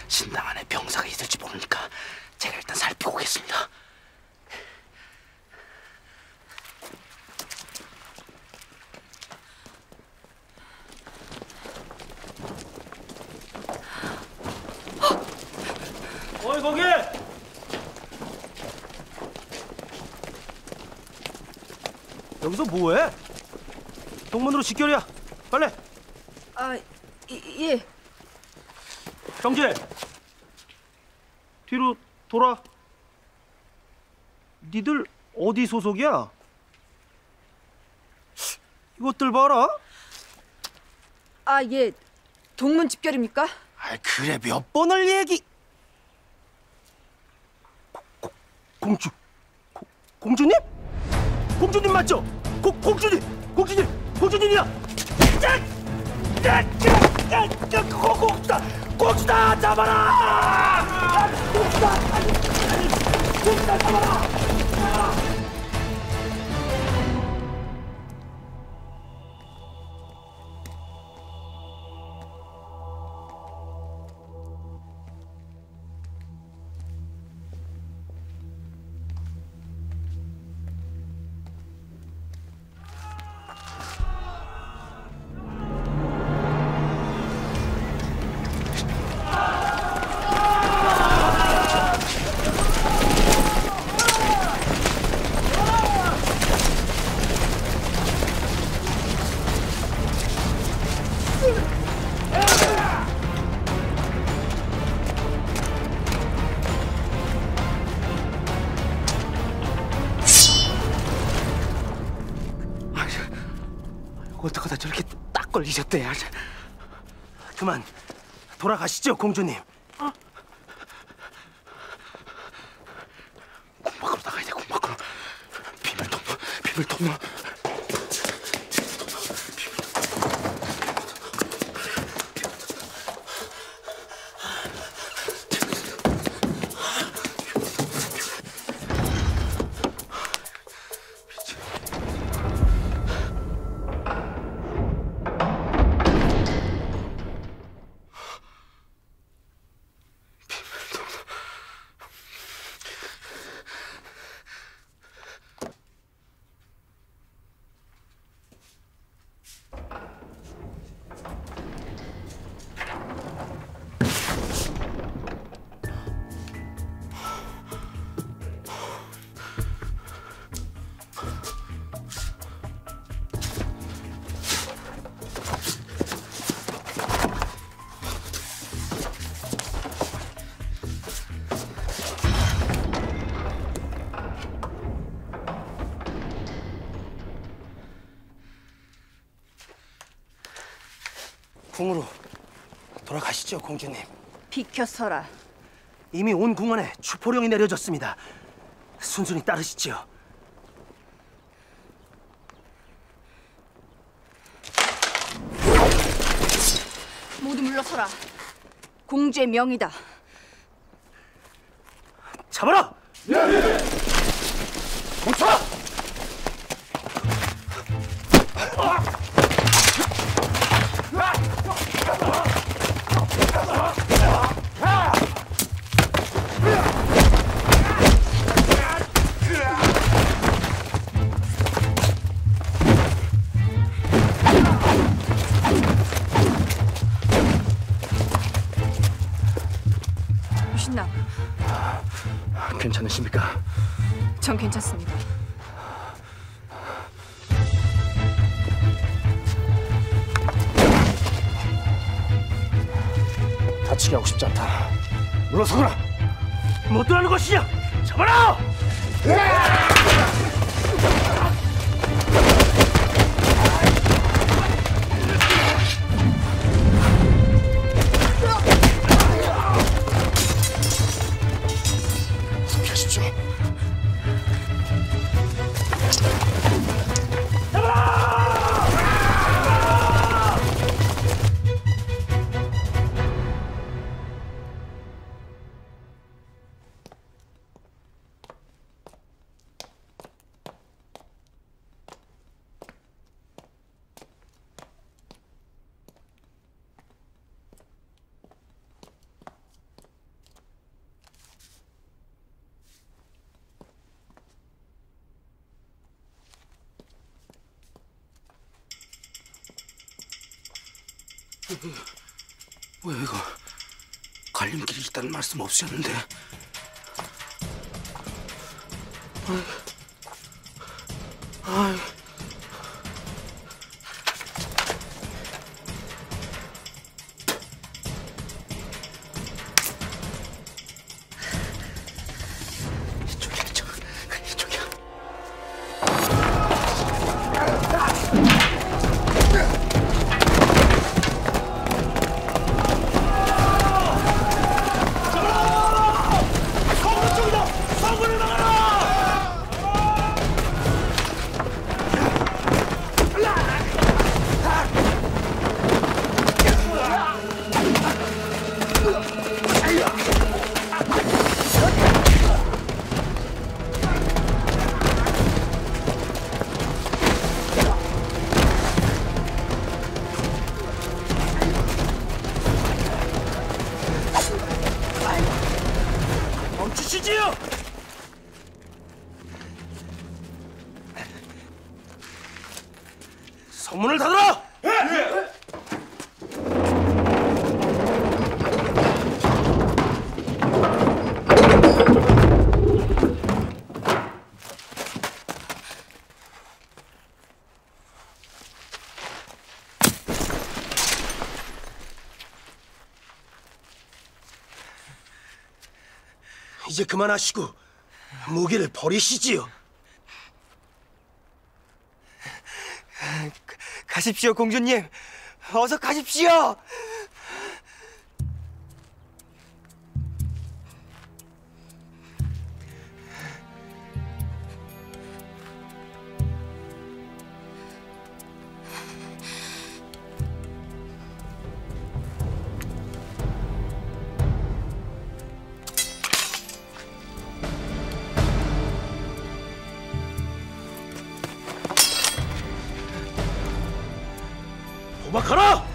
신당 안에 병사가 있을지 모르니까 제가 일단 살피고 오겠습니다. 어이 거기! 여기서 뭐해? 동문으로 직결이야. 빨리. 예. 정지. 뒤로 돌아. 니들 어디 소속이야? 이것들 봐라. 예. 동문 집결입니까? 그래 몇 번을 얘기. 공주님? 공주님 맞죠? 공주님이야! 공주다! 잡아라! 공주다 잡아라! 어떡하다 저렇게 딱 걸리셨대. 그만 돌아가시죠, 공주님. 궁 밖으로 나가야 돼. 궁 밖으로. 비밀 통로. 궁으로 돌아가시죠, 공주님. 비켜서라. 이미 온 궁원에 추포령이 내려졌습니다. 순순히 따르시지요. 모두 물러서라. 공주의 명이다. 잡아라! 예! 멈춰! 유신남, 괜찮으십니까? 전 괜찮습니다. 다치게 하고 싶지 않다. 물러서거라. 못 들어가는 것이냐? 잡아라! 숨기십시오. 왜 이거 갈림길이 있다는 말씀 없으셨는데? 이쪽이야, 이쪽. 그래, 이쪽이야. 멈추시지요! 성문을 닫으라! 이제 그만하시고 무기를 버리시지요. 가십시오, 공주님. 어서 가십시오. 도박하라!